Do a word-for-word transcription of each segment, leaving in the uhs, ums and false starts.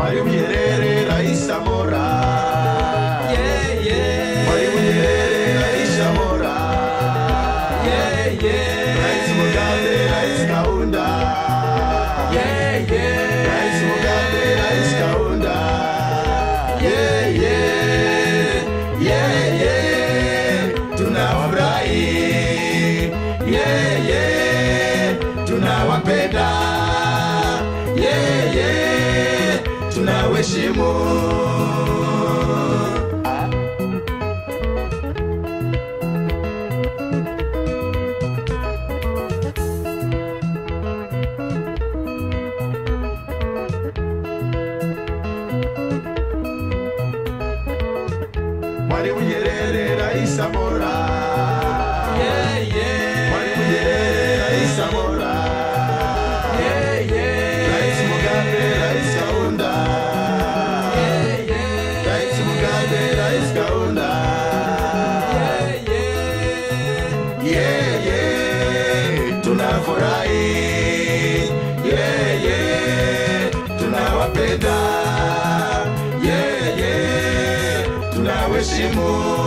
Mwalimu Nyerere, Rais Samora. Yeah, yeah. Mwalimu Nyerere, Rais Samora. Yeah, yeah. Rais Mugabe, Rais Kaunda. Yeah, yeah. Rais Mugabe, Rais Kaunda. Yeah, yeah. Yeah, yeah. Tunawafurahi. Yeah, yeah. Tunawapenda. Yeah, yeah. Tunawaheshimu. Mwalimu Nyerere, Rais Samora. Yeah, yeah. Mwalimu Nyerere, Rais Samora. Yeah, yeah. Rais Mugabe, Rais Kaunda. Yeah, yeah. Rais Mugabe, Rais Kaunda. Yeah, yeah. Yeah, yeah. Tunafurahi. Yeah, yeah. Tunawapenda. Yeah, yeah. Tunawaheshimu.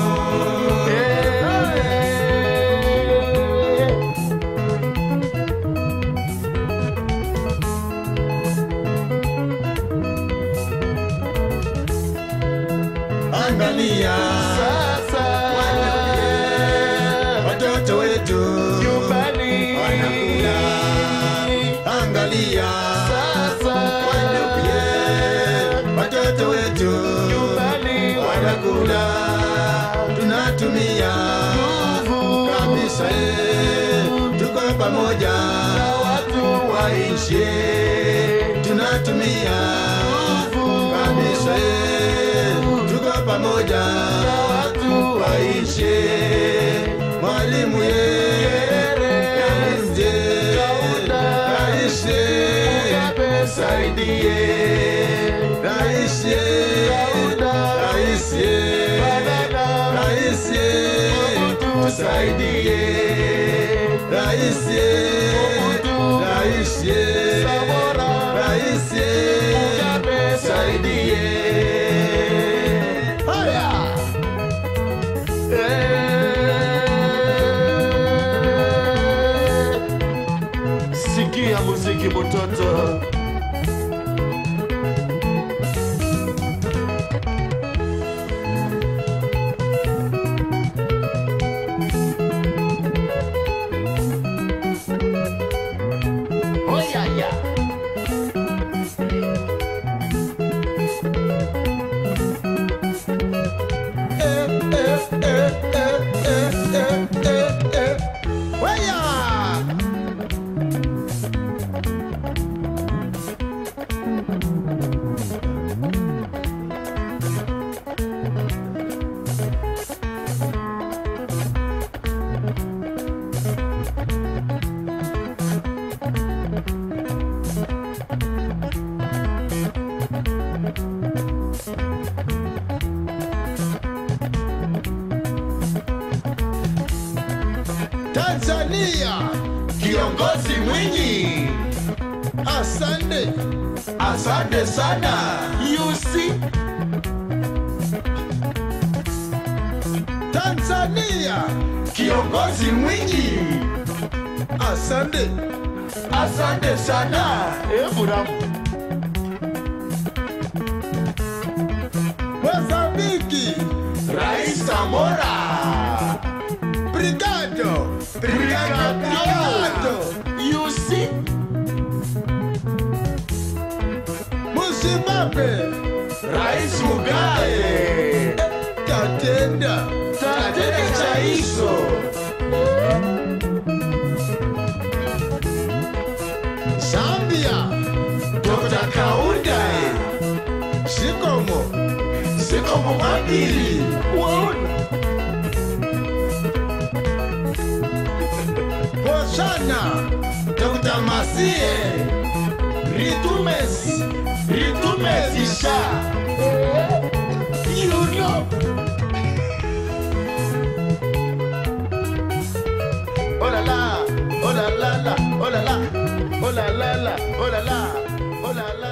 Angalia Sasa watoto wetu nyumbani wanakula. Angalia sasa watoto wetu nyumbani wanakula. Tunatumia nguvu kabisa, eh, tuko pamoja na watu wa nchi. Tunatumia nguvu kabisa, eh, tuko pamoja na watu wa nchi. Mwalimu Nyerere, Rais Kaunda, Rais Mugabe, saidie. Rais Kaunda, Rais Banana, Rais Mobutu, tusaidie. Rais Mobutu, Rais Samora, Rais Mugabe, saidie. Haya. Sikia muziki mtoto. Oh yeah, yeah. Tanzania, kiongozi Mwinyi. Asante. Asante sana. You see? Tanzania, kiongozi Mwinyi. Asante. Asante sana. Hebu ramu. Mozambiki, Rais Samora. Brigado. Brigado. Brigado. You see? Zimbabwe, Rais Mugabe. Tatenda. Tatenda chaiso. Zambia, Doctor Kaunda. Sikomo. Sikomo mabili. Hosanna, Doctor Masie. Ritumes. Ritumes isha. You know. Oh la la, oh la la la, oh la la, oh la la la, oh la la, oh la la.